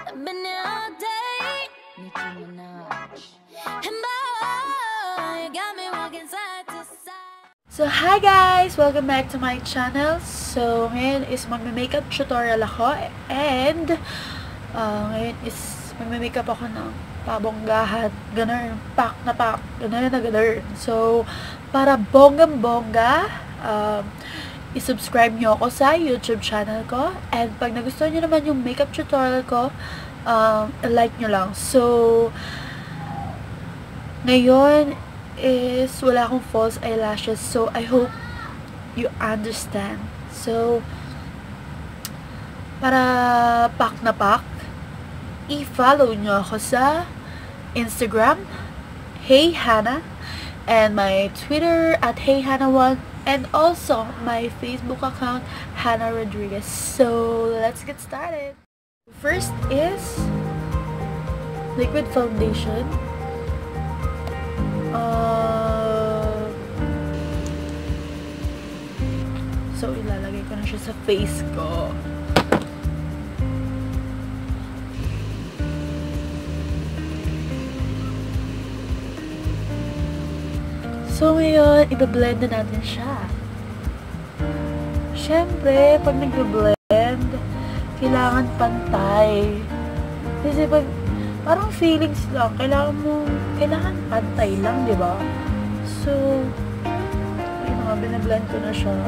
I've been here all day. Nicki Minaj. And boy, you got me walking side to side. So, hi guys! Welcome back to my channel. So, ngayon is magme-makeup tutorial ako. And, ngayon is magme-makeup ako ng pabonggahan. Ganun. Pak na pak. Ganun na ganun. So, para bonggang-bongga, i-subscribe nyo ako sa YouTube channel ko. And pag nagustuhan nyo naman yung makeup tutorial ko, like nyo lang. So, ngayon is wala akong false eyelashes. So, I hope you understand. So, para pak na pak, i-follow nyo ako sa Instagram, Hey Hannah, and my Twitter at HeyHannah1, and also my Facebook account, Hannah Rodriguez. So, let's get started. First is liquid foundation. So, ilalagay ko na siya sa face ko. So, ngayon, i-blend na natin siya. Siyempre, pag nag-blend, kailangan pantay. Kasi pag, parang feelings lang, kailangan pantay lang, di ba? So, ayun nga, binablend ko na siya.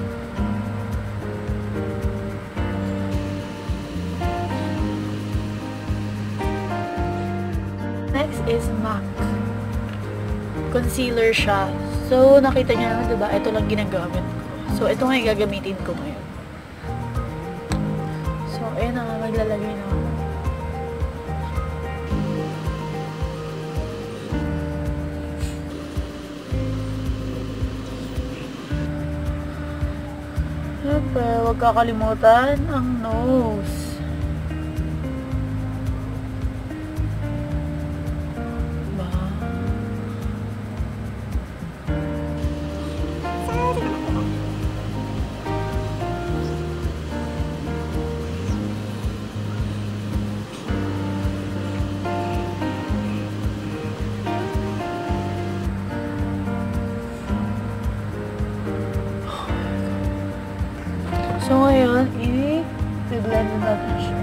Next is MAC. Concealer siya. So, nakita niyo naman, diba? Ito lang ginagamit ko. So, ito nga yung gagamitin ko ngayon. So, ayun na nga, maglalagay na ako. Siyempre, huwag kakalimutan ang nose. So, ngayon, i-blend na natin siya.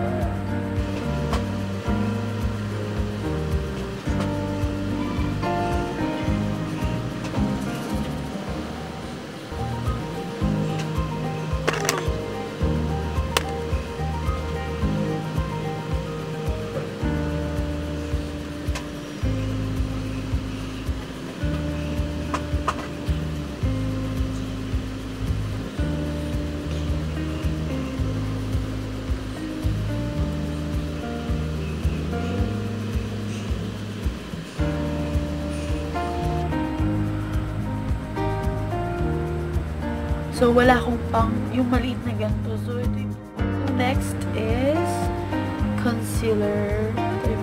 So, wala akong pang yung maliit na ganito. So, ito yung next is concealer.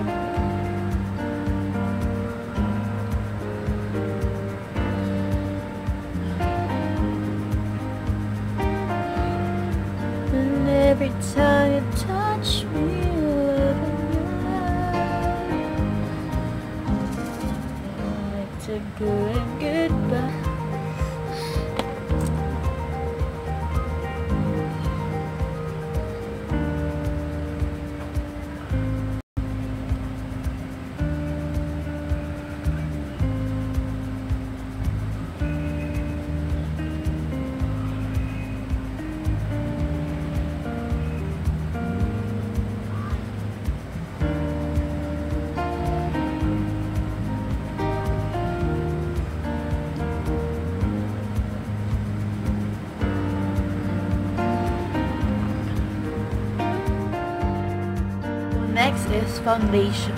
And every time you touch me, love in your eyes, like to good and goodbye. Next is foundation.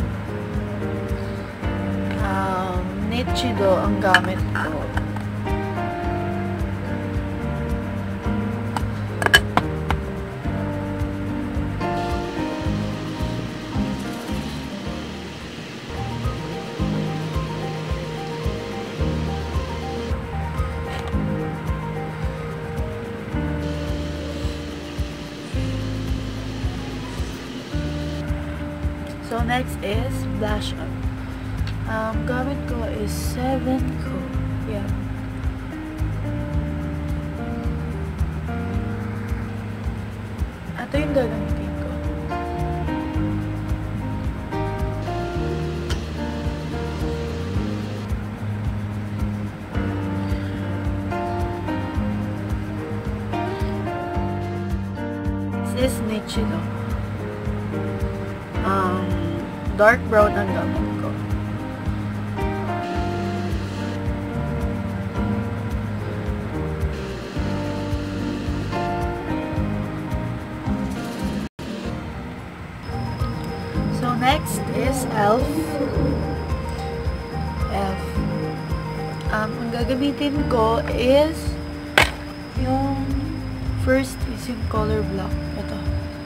Nichido ang gamit ko. So, next is blush on. Gamit ko is 7 ko. Yan. Ito yung gagamitin ko. This is Nichido. Dark brown ang gamit ko. So next is ELF. Ang gagamitin ko is yung first is yung color block. Ito.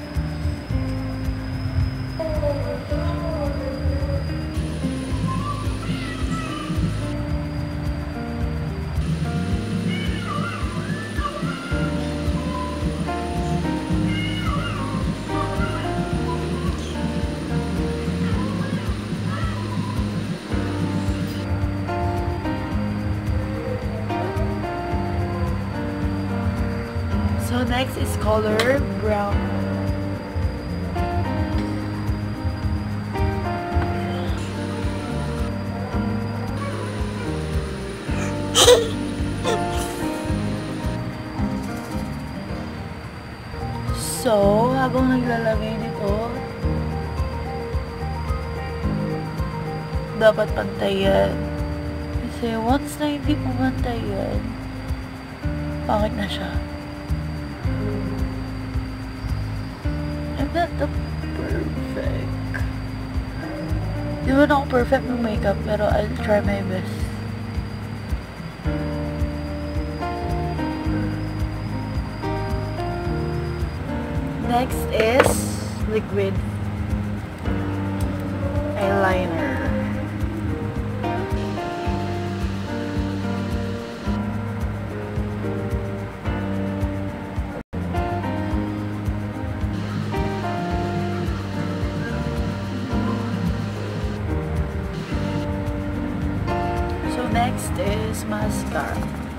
So next is color brown. So, habang naglalagay nito, dapat pantayan. Kasi once na hindi pumantayan, pangit na siya. I'm not the perfect. Di ba ako perfect ng makeup, pero I'll try my best. Next is liquid eyeliner. So next is mascara.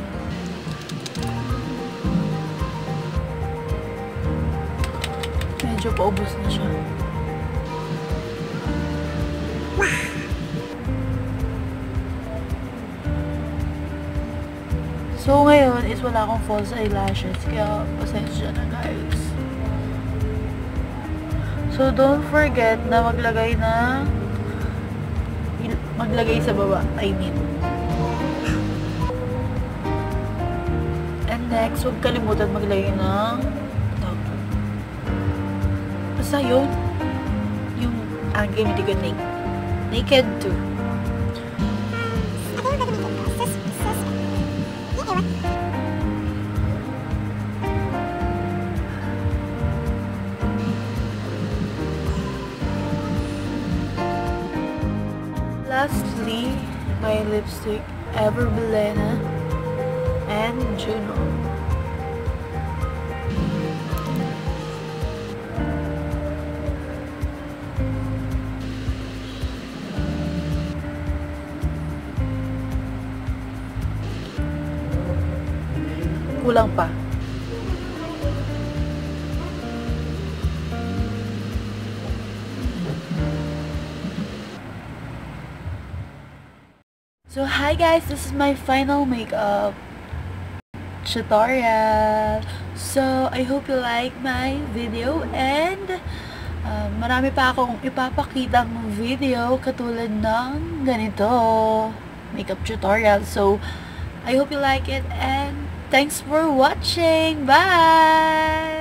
Medyo paubos na siya. So ngayon is wala akong false eyelashes, kaya pasensya na guys. So don't forget na maglagay sa baba, I mean. And next, huwag kalimutan maglagay ng basta yun, yung gamitin ko naked too. Lastly, my lipstick, Everbelena and Juno. Kulang pa. So hi guys, this is my final makeup tutorial. So I hope you like my video, and marami pa akong ipapakitang video katulad ng ganito makeup tutorial. So I hope you like it, and thanks for watching. Bye!